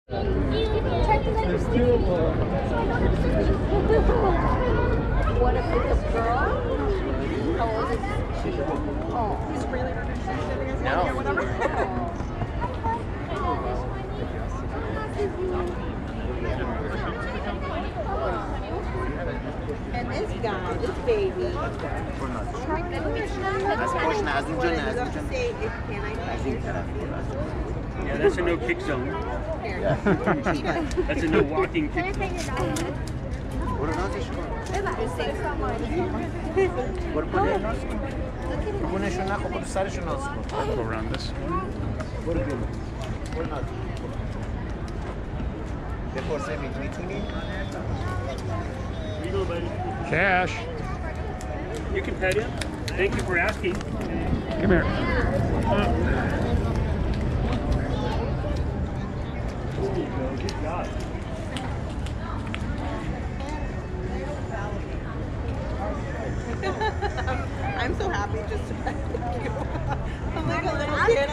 There's two of them. What if it's a girl? How old is she? Oh. He's really interested. No. Whatever. And this guy, this baby. Yeah, that's a no kick zone. That's a no walking kick zone. I'll go around this. Cash. You can pet him. Thank you for asking. Come here. Good job. I'm so happy just to pet you. I'm like a little kid.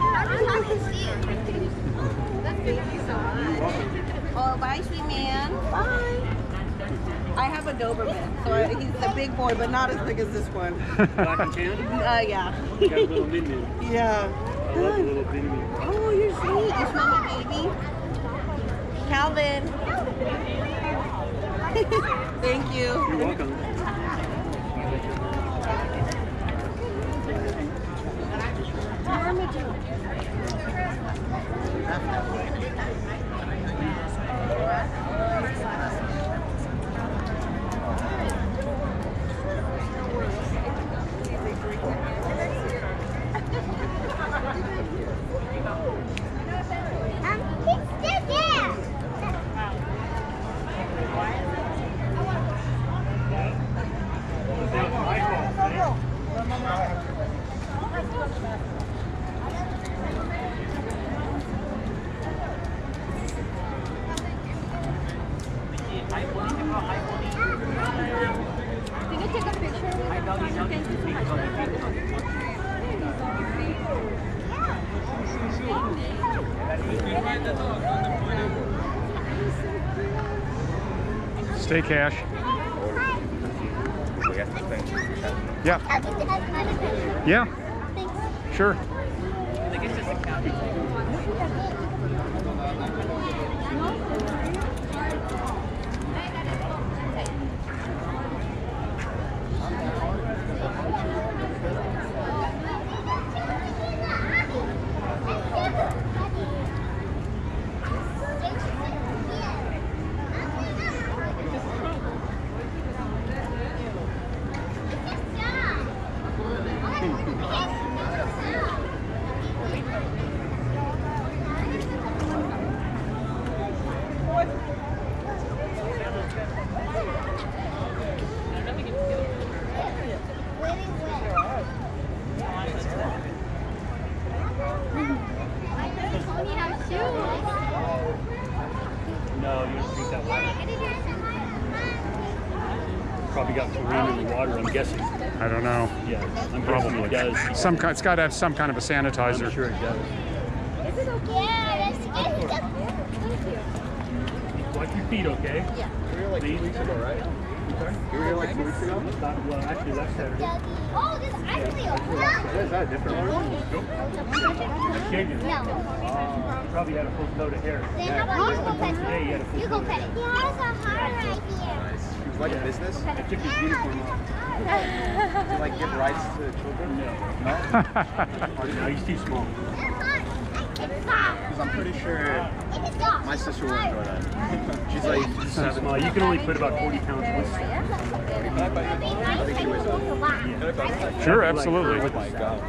Thank you so much. Oh, bye, sweet man. Bye. I have a Doberman, so he's a big boy, but not as big as this one. Black and tan? Yeah. You got a little min min. Yeah. I love the little min min. Oh, you're sweet. You smell my baby. Calvin. Thank you. You're welcome. Can you take a picture? Thank you so much. Stay cash. Yeah. Yeah. Sure. No, you don't drink that water. Probably got chlorine in the water, I'm guessing. I don't know. Yeah, I'm Probably. guessing it does. Some kind. It's got to have some kind of a sanitizer. I'm sure it does. Is it okay? Yeah, thank you. Watch your feet, okay? Yeah. You were here like 2 weeks ago, right? You were here like 2 weeks ago? Well, actually, last Saturday. Oh, this ice cream. Is that a different one? Shaved it. No. Probably had a full coat of hair. Then how about you go pet Yeah, you had a it? full You go coat of pet hair. it. He has a heart right here. Nice. He was like a business? I took his uniform off. To like give rights to children? No. No? No, he's too small. It's soft. Because I'm pretty sure It's soft. my sister will enjoy that. She's like He's too small. You can only put about 40 pounds with stuff. I think she weighs about. Sure, absolutely. Oh my god.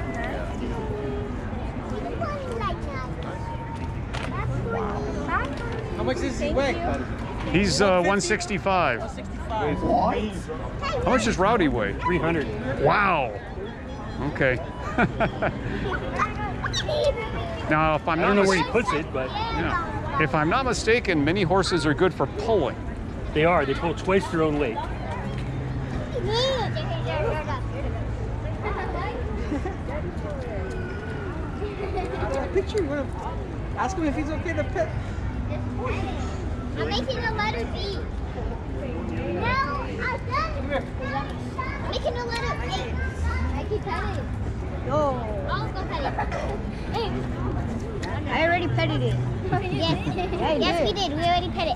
How much does he weigh? He's 165. 165. What? How much does Rowdy weigh? 300. Wow. Okay. Now, if I'm I not don't know where he puts it, but yeah. If I'm not mistaken, mini horses are good for pulling. they are. They pull twice their own weight. Picture, you want to ask him if he's okay to pet? I'm making a letter B. No, I'm done. I'm making a letter A. I can pet it. No. I'll go pet it. Hey. I already petted it. Yes. Yes, we did. We already pet it.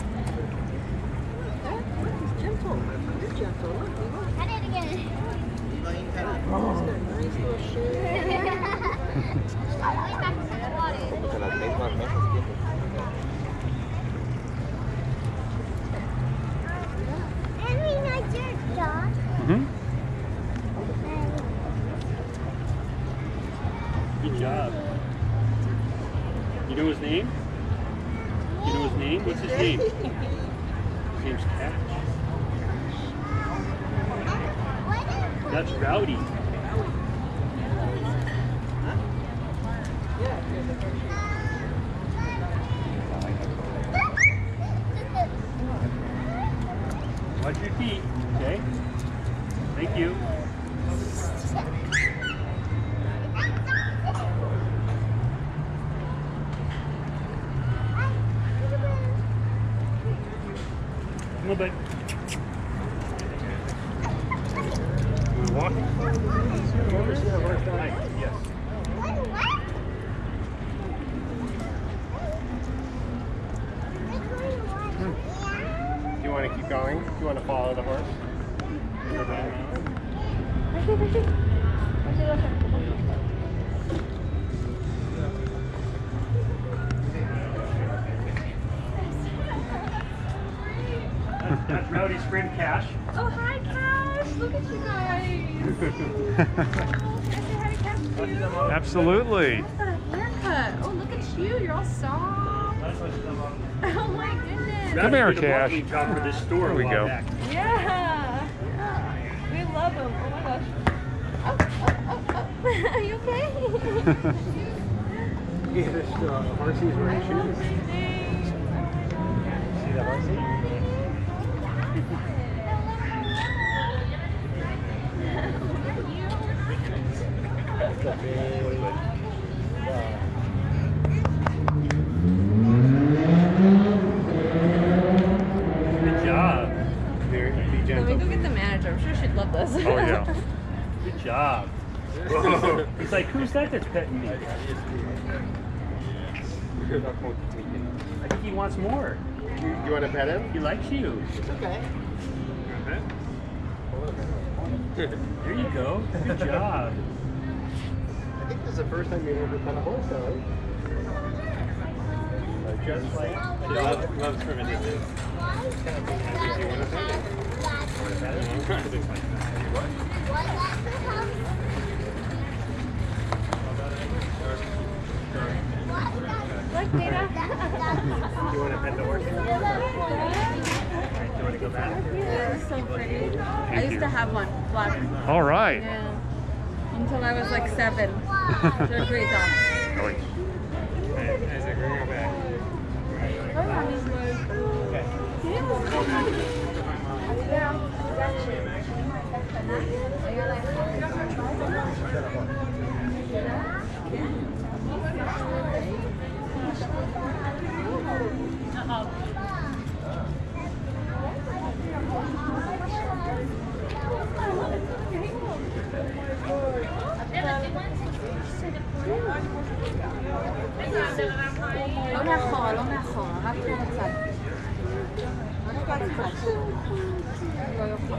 He's gentle. You're gentle. Look. Pet it again. Nice little shoe. Way back to the water. Henry, not your dog. Mm-hmm. Good job. You know his name? You know his name? What's his name? His name's Catch. That's Rowdy. Watch your feet, okay? Thank you. Come on, bud. You want to walk? Yes. Do you want to keep going? Do you want to follow the horse? That's Rowdy's friend Cash. Oh, hi, Cash. Look at you guys. Can I say hi to Cash too? Absolutely. What's that haircut? Oh, look at you. You're all soft. Oh, my goodness. Come here, Rowdy did a Cash. marketing job for this store There we a while go. back. Yeah. We love him. Oh, my gosh. Oh. Are you okay? Yeah, this Horsey's wearing shoes. See the Horsey? Good job. Be Let me gentle. go get the manager. I'm sure she'd love this. Oh, yeah. Good job. He's like, who's that that's petting me? I think he wants more. You want to pet him? He likes you. It's okay. There you go. Good job. I think this is the first time you've ever pet a horse, though. Just like loves from a distance. Look, Dana. You want to pet the horse? Do you want to go back? They're so pretty. I used you. to have one, black. All right. Yeah. Until I was like 7. They're great dogs. Oh, Isaac, we're going back. לא מאחורה, לא מאחורה, רק מהצד. רק מהצד. לא יוכל.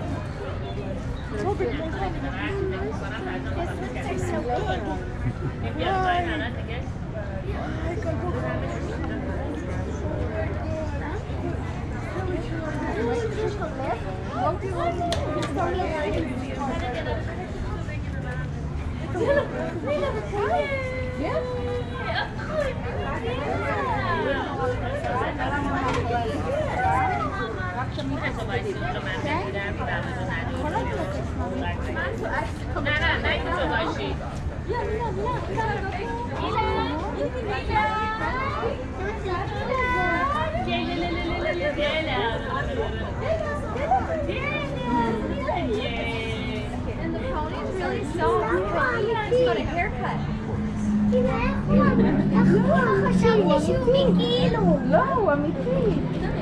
And the pony's really soft. He's got a haircut. חשבתי שהוא מכאילו. לא, הוא אמיתי.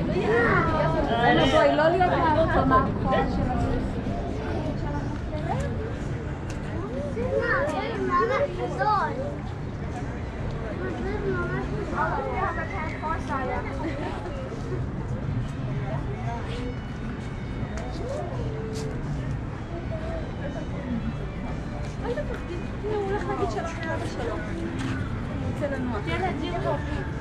בואי, לא להיות מהמערכות של הוא הולך להגיד שלום לאבא שלו. רוצה לנוח. יאללה, ג'ירו.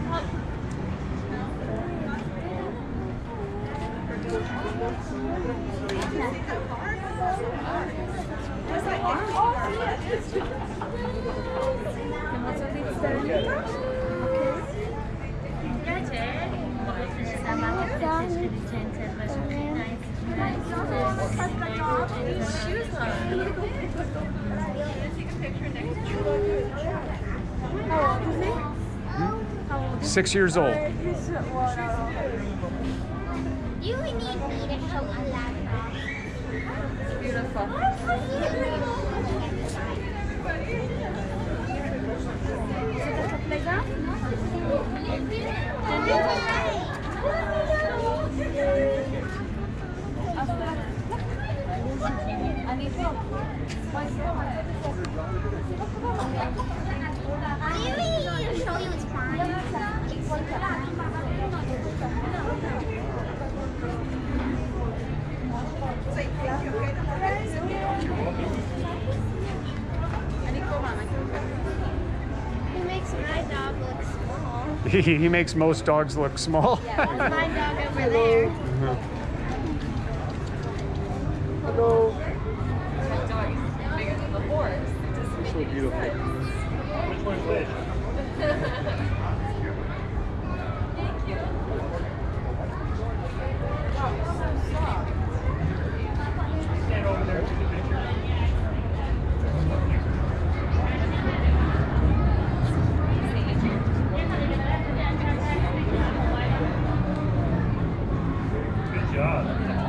אתם רוצות להצטרף איתה? How old is he? 6 years old. You need me to show a laptop. Beautiful. Is it a playground? אני פה. You need me to show you it's fine. He makes my dog look small. He makes most dogs look small. Yeah, that's my dog over there. Hello. So beautiful. Which one's which? Stand over there to the picture. Good job.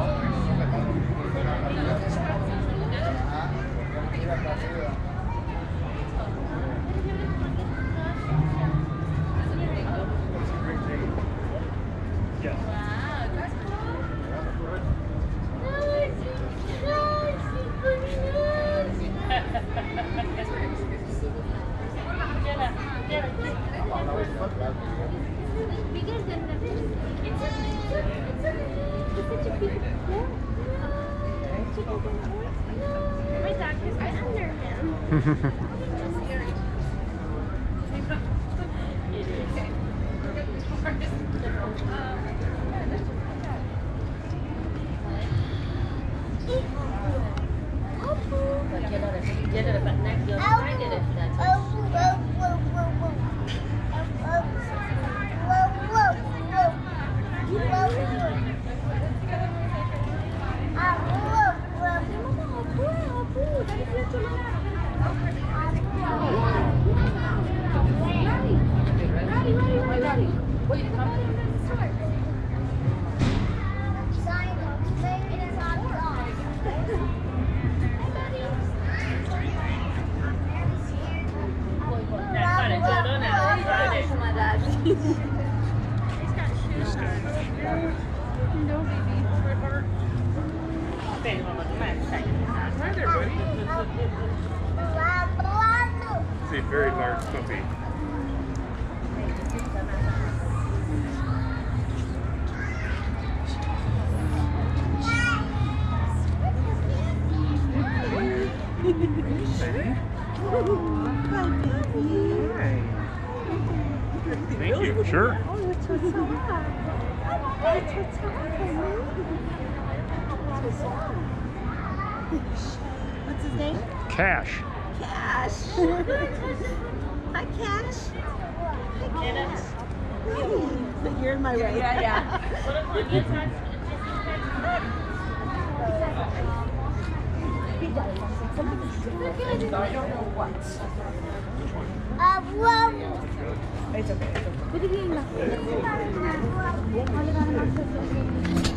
Bigger than the it's such a big my dog is right under him. It's a very large puppy. Thank you. Sure. What's his name? Cash. Cash. Hi, Cash. Hi, Cash. You're in my way. Yeah. It's okay.